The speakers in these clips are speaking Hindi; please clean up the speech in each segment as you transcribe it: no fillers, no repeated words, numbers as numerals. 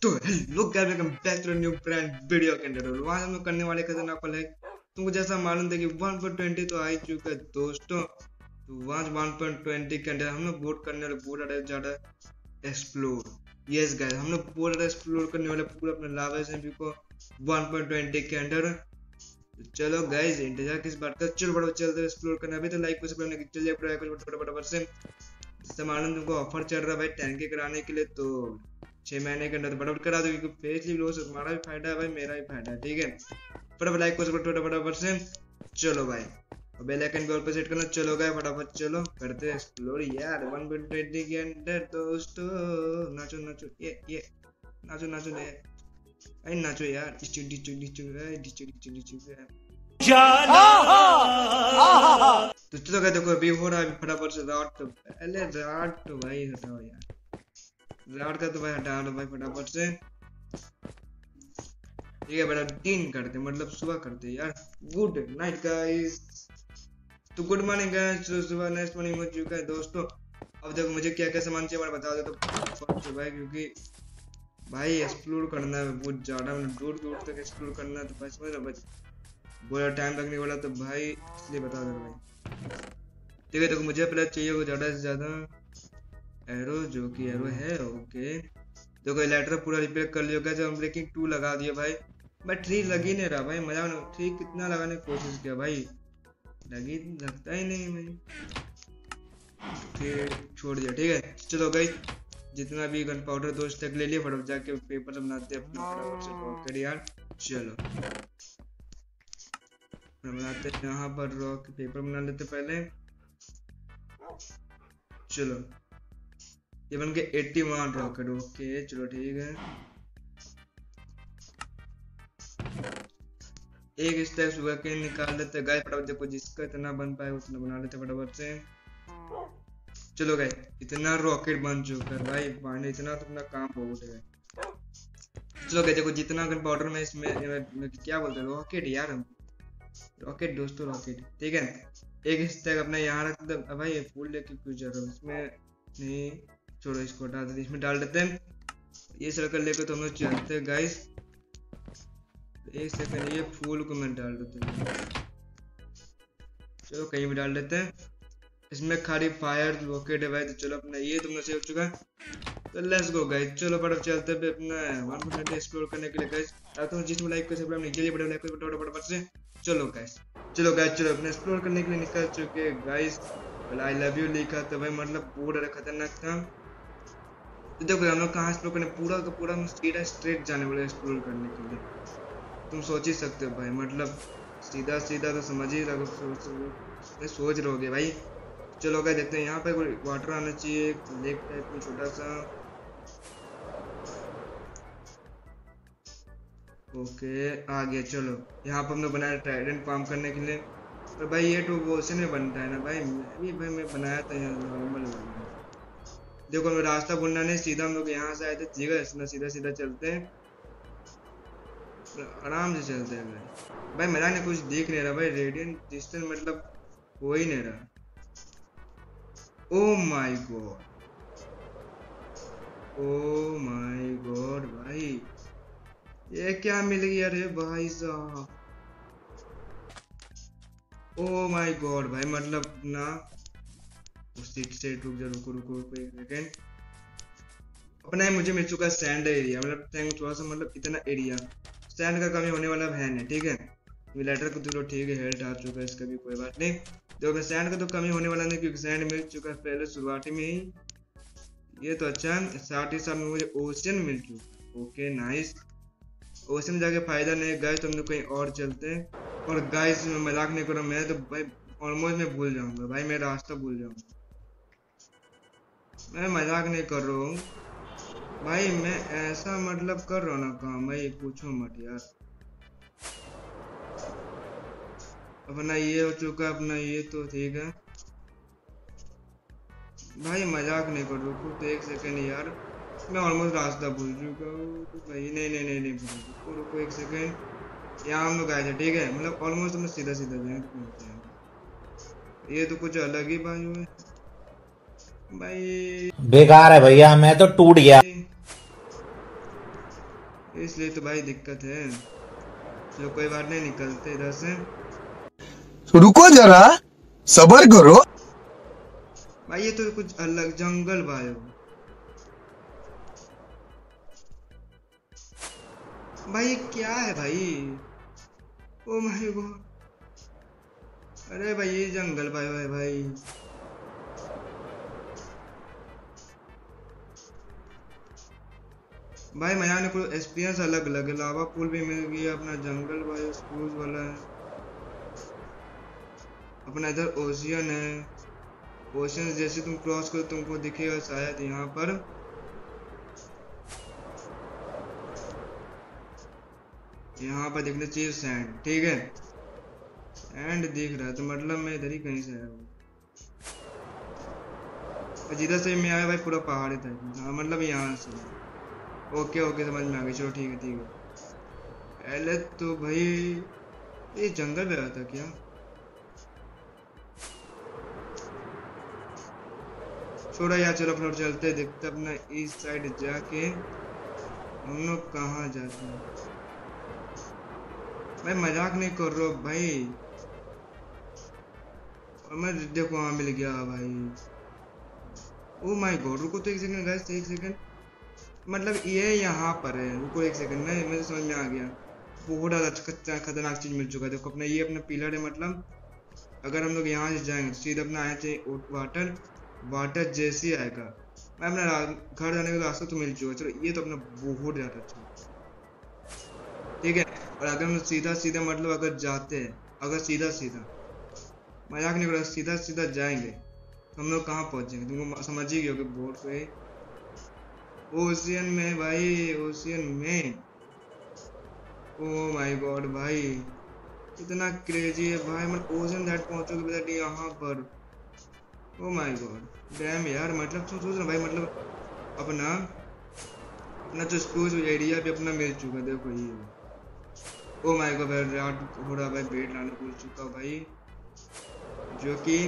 तो hello guys, welcome back to new brand video के अंदर। वहां हम लोग करने वाले खतरनाक पल है। तुमको जैसा मालूम था कि 1.20 तो आ ही चुका है दोस्तों। तो वहां 1.20 के अंदर हम लोग बोट करने वाले, बोट ज्यादा एक्सप्लोर। यस गाइस, हम लोग बोट एक्सप्लोर करने वाले पूरा अपना लावा एसएमपी को 1.20 के अंदर। चलो गाइस, इंतजार किस बात का, चलो बड़ा चलते एक्सप्लोर करना। अभी तो लाइक को सबने चलिए फटाफट से मालूम तुमको ऑफर चल रहा है भाई 10 के कराने के लिए। तो 6 महीने के अंदर तो फटाफट करा दो, क्योंकि पेज लो से तुम्हारा भी फायदा है भाई, मेरा भी फायदा है। ठीक है, फटाफट लाइक को फटाफट से चलो भाई, और बेल आइकन भी ऑल पे सेट करना। चलो गए फटाफट, चलो करते हैं एक्सप्लोर यार 1.20 के अंदर दोस्तों। नाचो नाचो ये नाचो नाचो अरे नाचो यार, तो चलो गए, देखो अभी हो रहा है फटाफट से रात। तो पहले रात तो भाई हटाओ यार, रात का तो भाई हटा दो भाई फटाफट से। ठीक है बेटा, दिन करते मतलब सुबह करते यार। Good night guys. तो गुड मॉर्निंग गाइस, सुबह नेक्स्ट मॉर्निंग हो चुका है दोस्तों। अब देखो मुझे क्या क्या सामान चाहिए बता दो तो भाई, क्योंकि भाई एक्सप्लोर करना है बहुत ज्यादा, दूर दूर तक एक्सप्लोर करना है। तो भाई समझ रहे बड़ा टाइम लगने वाला, तो भाई इसलिए बता दो भाई। ठीक है, देखो मुझे पहले चाहिए वो ज्यादा से ज्यादा एरो, जो कि एरो है। ओके, देखो इलेक्ट्रिक पूरा रिपेयर कर लिया। जब हम ब्रेकिंग 2 लगा दिया भाई, बट 3 लग ही नहीं रहा भाई। मजा 3 कितना लगाने की कोशिश किया भाई, लगता ही नहीं भाई, फिर छोड़ दिया। ठीक है, चलो गाइस, जितना भी गन पाउडर दोस्त तक ले लिया, फटाफट जाके पेपर बनाते हैं अपना फटाफट से रॉकेट यार। चलो बनाते हैं यहाँ पर रॉक पेपर बना लेते पहले। चलो ये बन के 81 रॉकेट। ओके चलो ठीक है, एक स्टेप सुबह के निकाल लेते गाइस फटाफट। देखो जिसका इतना बन पाए उतना बना लेते फटाफट से। चलो गाइस, इतना रॉकेट बन चुका है भाई, पानी इतना तो अपना काम बहुत है। चलो गाइस देखो, जितना गन पाउडर में इसमें क्या बोलते हैं, रॉकेट यार, रॉकेट दोस्तों रॉकेट। ठीक है, एक स्टैक अपना यहाँ रख दो भाई। फूल लेके कुछ जरूरत इसमें नहीं, छोड़ो इसको हटा देते, इसमें डाल देते हैं। ये सर्कल लेकर तो हम लोग चलते हैं गाइस। एक सेकंड, ये फूल को मैं डाल देता हूँ, चलो कहीं भी डाल देते हैं। इसमें खाली फायर रॉकेट है भाई। तो चलो अपना ये तुमने सेव हो चुका है, तो लेट्स गो गाइस। चलो फटाफट चलते हैं अपना 1.20 एक्सप्लोर करने के लिए गाइस। तो जिसमें लाइक कर सकते नीचे बड़े लाइक कर फटाफट से। चलो गाइस चलो अपने एक्सप्लोर करने के लिए निकल चुके हैं गाइस। आई लव यू लिखा तो भाई मतलब पूरा खतरनाक था। तो देखो हम लोग कहाँ एक्सप्लोर करने, पूरा का पूरा सीधा स्ट्रेट जाने वाले एक्सप्लोर करने के लिए। तुम सोच ही सकते हो भाई, मतलब सीधा सीधा तो समझ ही रहो, सोच रहोगे भाई। चलो गए देखते हैं, यहाँ पे कोई वाटर आना चाहिए, लेक टाइप में छोटा सा। ओके आ गया। चलो यहाँ पर हमने बनाया ट्राइडेंट फार्म करने के लिए। तो भाई ये तो ओशन में बनता है ना भाई, मैं बनाया था यहाँ नॉर्मल बना। देखो हमें रास्ता भूलना नहीं, सीधा हम लोग यहाँ से आए थे। ठीक है, इसमें सीधा सीधा चलते हैं, आराम से चलते हैं भाई। मेरा नहीं कुछ दिख नहीं रहा भाई, रेडियंट डिस्टेंस मतलब हो ही नहीं रहा। Oh my god, oh my god भाई, ये क्या मिल गया रे भाई साहब। ओ माय गॉड भाई, मतलब ना से रुक जा, रुको रुको एक सेकंड। अपना ही मुझे मिल चुका है सैंड एरिया, मतलब थैंक थोड़ा सा, मतलब इतना एरिया सैंड का कमी होने वाला है नहीं। ठीक है, लेटर को तो ठीक है, हेल्थ आ चुका है, इसका भी कोई बात नहीं। देखो सैंड का तो कमी होने वाला नहीं, क्योंकि सैंड मिल चुका है पहले शुरुआती में ही। ये तो अच्छा है, साथ ही साथ में मुझे ओशन मिल चुका। ओके नाइस, ओशन में जाके फायदा नहीं गाइस, तो हम लोग कहीं और चलते हैं। और गाइस मैं मजाक नहीं कर रहा, मैं तो भाई ऑलमोस्ट मैं भूल जाऊंगा भाई, मैं रास्ता भूल जाऊंगा, मैं मजाक नहीं कर रहा हूँ भाई, मैं ऐसा मतलब कर रहा हूँ ना काम भाई, पूछो मत यार। अपना ये हो चुका अपना, ये तो ठीक है भाई, मजाक नहीं कर रहा हूँ। तो एक सेकंड यार, मैं ऑलमोस्ट रास्ता भूल चुका हूँ भाई। नहीं रुको रुको एक सेकंड, यहाँ हम लोग आए थे। ठीक है, मतलब ऑलमोस्ट हम सीधा सीधा जाएंगे। ये तो कुछ अलग ही बाजू है भाई, बेकार है भैया, मैं तो टूट गया। इसलिए तो भाई दिक्कत है। चलो कोई बात नहीं, निकलते इधर से। रुको जरा, सबर करो। भाई ये तो कुछ अलग जंगल भाई। भाई ये क्या है भाई? Oh my god. अरे भाई ये जंगल भाई भाई भाई। भाई मजा ने कोई एक्सपीरियंस अलग अलग है। लावा पूल भी मिल गया, अपना जंगल भाई स्क्रूज वाला है, अपना इधर ओशियन है। ओशियन जैसे तुम क्रॉस करो तुमको दिखेगा शायद यहाँ पर। यहाँ पर देखना चाहिए सैंड, ठीक है। सैंड दिख रहा है तो मतलब मैं इधर ही कहीं से आया हूँ। जिधर से मैं आया भाई पूरा पहाड़ी था। हाँ मतलब यहाँ से। ओके ओके समझ में आ गई। चलो ठीक है ठीक है। पहले तो भाई ये जंगल में था क्या? छोड़ा यार, चलो अपना चलते देखते अपना इस साइड जाके हम लोग कहाँ जाते हैं। भाई मजाक नहीं कर रहा भाई। और मैं देखो वहाँ मिल गया भाई। ओ माय गॉड, रुको तो एक सेकंड गाइस, एक सेकंड। मतलब ये यहाँ पर है, रुको एक सेकंड। नहीं मुझे समझ में आ गया। बहुत ज्यादा खतरनाक चीज मिल चुका है। देखो अपना ये अपना पिलर है। मतलब अगर हम लोग यहाँ से जाएंगे तो सीधा अपना आना चाहिए वाटर। वाटर जैसे ही आएगा मैं अपना घर जाने का रास्ता तो मिल चुका। चलो ये तो अपना बहुत ज्यादा अच्छा, ठीक है। और अगर हम सीधा सीधा मतलब अगर जाते हैं, अगर सीधा सीधा, मजाक नहीं कर रहा, सीधा सीधा जाएंगे तो हम लोग कहाँ पहुंचेंगे? तुमको समझ ही गए होगे बोर्ड पे। ओशियन में भाई, ओशियन में। ओ माय गॉड भाई इतना क्रेजी है भाई। मतलब ओशियन दैट पहुंचोगे बेटा यहाँ पर। ओ माय गॉड डैम यार। मतलब सोच ना भाई, मतलब अपना अपना जो स्कूल एरिया भी अपना मिल चुका। देखो ये। ओ माय गॉड भाई रात हो रहा भाई, बेड लाने भूल चुका भाई, जो कि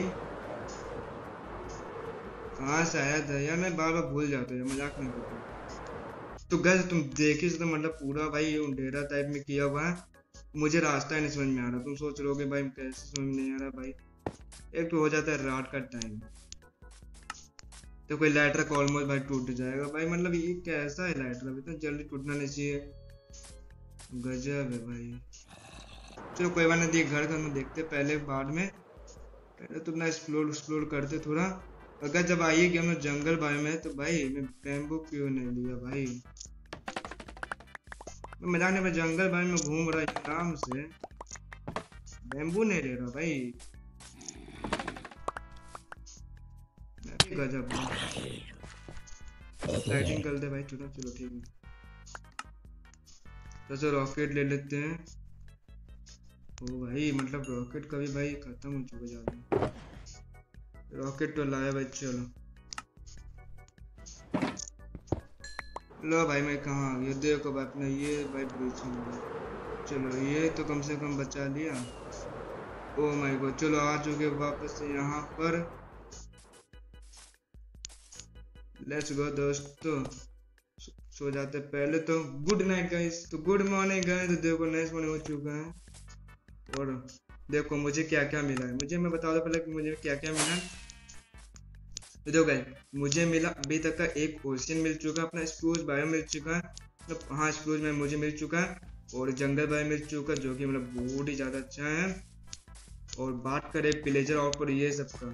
कहाँ से आया था यार। मैं बार बार भूल जाता हूँ, मजाक नहीं करता। तो गैस तुम देखे तो मतलब पूरा भाई ये अंधेरा टाइप में किया हुआ है। मुझे रास्ता ही नहीं समझ में आ रहा। तुम सोच रहे हो भाई कैसे समझ नहीं आ रहा भाई। एक तो हो जाता है रात का टाइम, तो कोई लाइटर का ऑलमोस्ट भाई टूट जाएगा भाई। मतलब ये कैसा है लाइटर, इतना जल्दी टूटना नहीं चाहिए। गजब है भाई। चलो कोई बात नहीं, घर का हम देखते पहले बाद में। पहले तो अपना एक्सप्लोर करते थोड़ा। अगर जब आइए कि हम लोग जंगल बायो में तो भाई मैं बैम्बू क्यों नहीं लिया भाई। मैं मजाक नहीं, जंगल बायो में घूम रहा है आराम से, बैम्बू नहीं ले रहा भाई। गजब लाइटिंग कर दे भाई। चलो चलो ठीक है। तो चलो रॉकेट ले लेते हैं। ओ भाई मतलब रॉकेट कभी भाई खत्म हो चुका ज्यादा। रॉकेट तो लाया भाई। चलो लो भाई मैं कहाँ आ गया देखो भाई, अपना ये भाई ब्रिज है। चलो ये तो कम से कम बचा लिया। ओ माय गॉड चलो आ चुके वापस से यहाँ पर। लेट्स गो दोस्तों, सो जाते पहले तो। Good night guys. तो गुड मॉर्निंग गाइस। तो देखो नाइस मॉर्निंग हो चुका है। और देखो मुझे क्या क्या मिला है। मुझे मैं बता दो पहले कि मुझे क्या क्या मिला। तो देखो गाइस मुझे मिला अभी तक का एक ओशियन मिल चुका, अपना स्प्रूस बायो मिल चुका है। मतलब हाँ स्प्रूस में मुझे मिल चुका है, और जंगल बायो मिल चुका जो कि मतलब बहुत ही ज्यादा अच्छा है। और बात करें प्लेजर और ये सब का,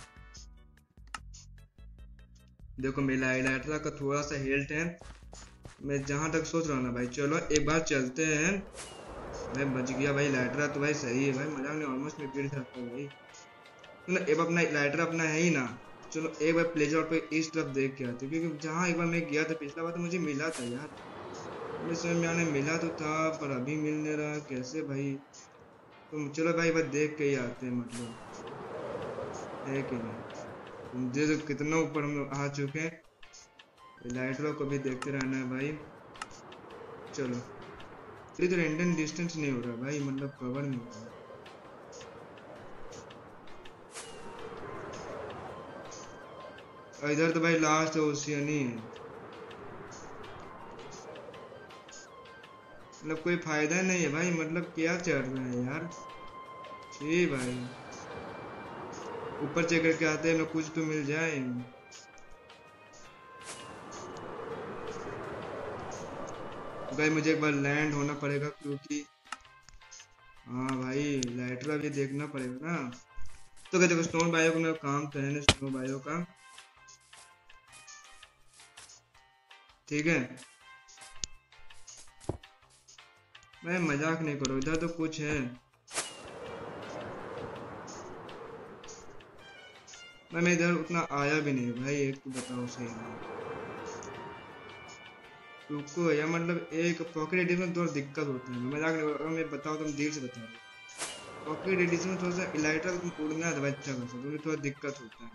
देखो मेरा इलाइट्रा का थोड़ा सा हेल्थ है। मैं जहां तक सोच रहा हूँ ना भाई, चलो एक बार चलते हैं। मैं बच गया भाई। इलाइट्रा तो भाई सही है भाई, मजाक नहीं, ऑलमोस्ट मैं गिर जाता हूँ भाई। तो ना एक अपना इलाइट्रा अपना है ही ना। चलो एक बार प्लेजर और पे इस तरफ देख के आते, क्योंकि जहाँ एक बार मैं गया था पिछला बार तो मुझे मिला था यार। मुझे समझ में आने मिला तो था, पर अभी मिल नहीं रहा कैसे भाई। तो चलो भाई बस देख के ही आते हैं, मतलब है कि नहीं। मुझे तो कितना ऊपर हम लोग आ चुके हैं। लाइटरों को भी देखते रहना है भाई। चलो ये तो रेंडम डिस्टेंस नहीं हो रहा भाई, मतलब कवर नहीं हो रहा। और इधर तो भाई लास्ट ओशियन ही है। मतलब कोई फायदा नहीं है भाई, मतलब क्या चल रहा है यार। जी भाई, ऊपर चेक करके आते हैं ना, कुछ तो मिल जाए। भाई मुझे एक बार लैंड होना पड़ेगा, क्योंकि हाँ भाई लाइटर भी देखना पड़ेगा ना। तो क्या देखो, स्टोन बायो को मेरा काम तो है ना, स्टोन बायो का, ठीक है। मैं मजाक नहीं करो, इधर तो कुछ है। मैं इधर उतना आया भी नहीं भाई, एक तो बताओ सही है। रुको या मतलब एक पॉकेट एडिशन में थोड़ा दिक्कत होता है, मजाक नहीं, अगर मैं बताऊँ तो मैं दिल से बता रहा हूँ। पॉकेट एडिशन में थोड़ा सा इलाइटर तुम तोड़ना है तो अच्छा कर सकते, थोड़ा दिक्कत होता है,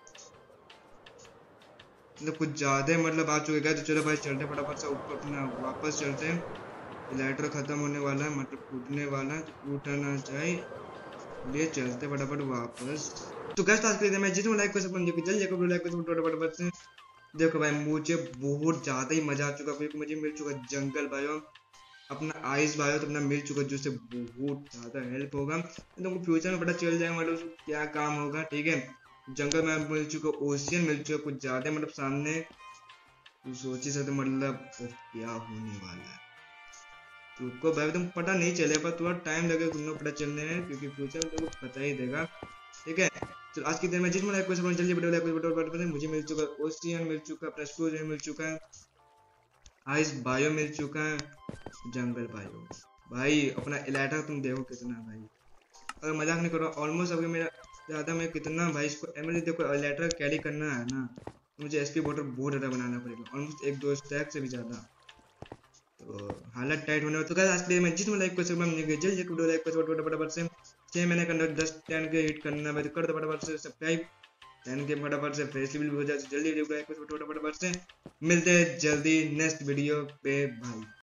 मतलब कुछ ज्यादा मतलब आ चुके हैं। तो चलो भाई चलते फटाफट से ऊपर, अपना वापस चलते हैं। इलाइटर खत्म होने वाला है, मतलब टूटने वाला है, तो टूटना ना चाहिए, लिए चलते फटाफट वापस। तो कैसे टास्क खरीदे, मैं जितना लाइक कर सकता हूँ जल्दी जल्दी लाइक कर सकता फटाफट से। देखो भाई मुझे बहुत ज्यादा ही मजा आ चुका, क्योंकि मुझे मिल चुका जंगल बायो, अपना आइस बायो तो अपना मिल चुका, जिससे बहुत ज्यादा हेल्प होगा। तो तुमको फ्यूचर में पता चल जाएगा मतलब उसको क्या काम होगा, ठीक है। जंगल में मिल चुका, ओशियन मिल चुका, कुछ ज्यादा मतलब सामने तो सोची सकते मतलब वो क्या होने वाला है। तुमको भाई तुम पता नहीं चले, पर थोड़ा टाइम लगेगा तुमको पता चलने में, क्योंकि फ्यूचर में तुमको पता ही देगा, ठीक है। चलो आज के दिन में जिसमें लाइक को सब जल्दी वीडियो मुझे मिल चुका ओशियन, मिल चुका अपना स्टोरेज मिल चुका है, आइस बायो मिल चुका है, जंगल बायो। भाई अपना इलाइटर तुम देखो कितना भाई, अगर मजाक नहीं करो, ऑलमोस्ट अभी मेरा ज्यादा मैं कितना भाई इसको एमएल देखो इलाइटर कैरी करना है ना, तो मुझे एसपी बॉर्डर बहुत ज्यादा बनाना पड़ेगा, ऑलमोस्ट एक दो स्टैक से भी ज्यादा। तो हालत टाइट होने वाला। तो गाइस आज के लिए मैं जितना लाइक कर सकता हूँ जल्दी जल्दी वीडियो लाइक कर फटाफट से 6 महीने के अंदर 10 10 के हिट करना है, कर दो फटाफट से सब्सक्राइब, 10 के फटाफट से फेस भी हो जाए, जल्दी वीडियो लाइक कर फटाफट से। मिलते हैं जल्दी नेक्स्ट वीडियो पे भाई।